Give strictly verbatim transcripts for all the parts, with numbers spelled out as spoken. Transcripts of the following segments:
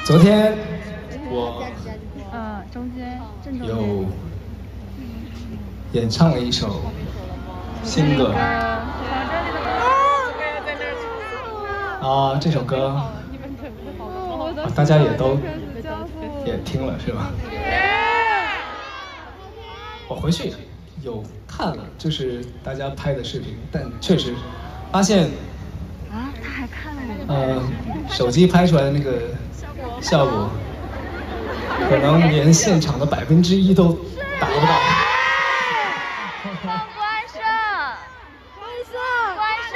昨天我嗯，中间正中间有演唱了一首新歌啊，这首歌啊大家也都也听了是吧？我回去有看了，就是大家拍的视频，但确实发现啊，他还看了我呃手机拍出来的那个效果，可能连现场的百分之一都达不到。 关胜，关胜，关胜，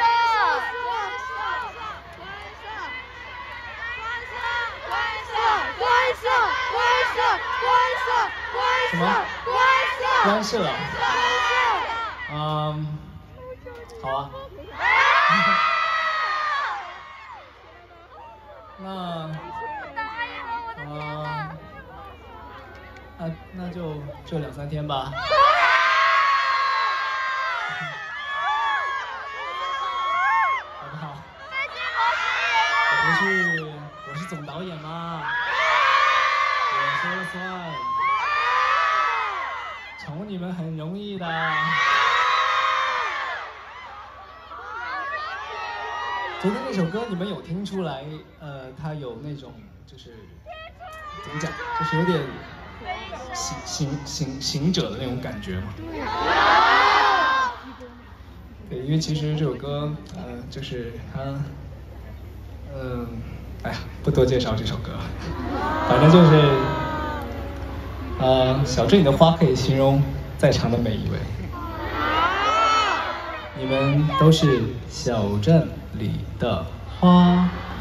关胜，关胜，关胜，关胜，关胜， 什么？关胜啊？ 关胜， 嗯，好啊。那啊，那那就就两三天吧。好不好？我回去，我是总导演嘛，我说了算。宠你们很容易的。昨天那首歌你们有听出来？呃，它有那种就是怎么讲，就是有点行行行行者的那种感觉吗？对，因为其实这首歌，呃，就是它，嗯、呃，哎呀，不多介绍这首歌，反正就是，呃，小镇里的花可以形容在场的每一位，你们都是小镇里的花。